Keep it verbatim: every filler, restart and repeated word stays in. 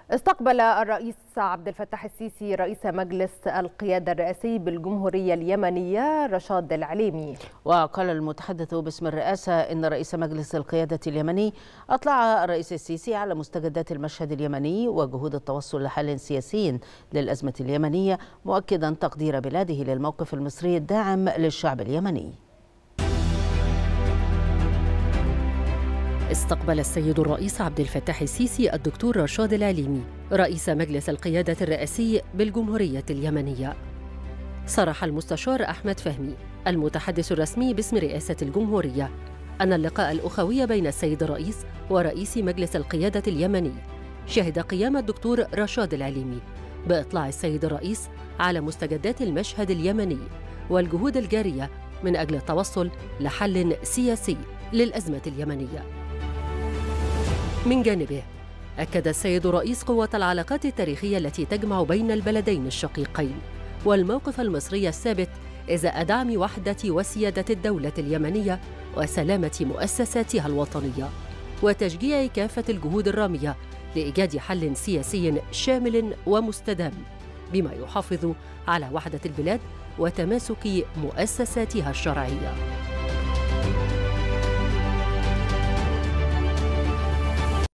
استقبل الرئيس عبد الفتاح السيسي رئيس مجلس القيادة الرئاسي بالجمهورية اليمنية رشاد العليمي. وقال المتحدث باسم الرئاسة إن رئيس مجلس القيادة اليمني أطلع الرئيس السيسي على مستجدات المشهد اليمني وجهود التوصل لحل سياسي للأزمة اليمنية، مؤكدا تقدير بلاده للموقف المصري الداعم للشعب اليمني. استقبل السيد الرئيس عبد الفتاح السيسي الدكتور رشاد العليمي رئيس مجلس القيادة الرئاسي بالجمهورية اليمنية. صرح المستشار أحمد فهمي المتحدث الرسمي باسم رئاسة الجمهورية أن اللقاء الأخوي بين السيد الرئيس ورئيس مجلس القيادة اليمني شهد قيام الدكتور رشاد العليمي بإطلاع السيد الرئيس على مستجدات المشهد اليمني والجهود الجارية من أجل التوصل لحل سياسي للأزمة اليمنية. من جانبه أكد السيد الرئيس قوة العلاقات التاريخية التي تجمع بين البلدين الشقيقين والموقف المصري الثابت إزاء دعم وحدة وسيادة الدولة اليمنية وسلامة مؤسساتها الوطنية وتشجيع كافة الجهود الرامية لإيجاد حل سياسي شامل ومستدام بما يحافظ على وحدة البلاد وتماسك مؤسساتها الشرعية.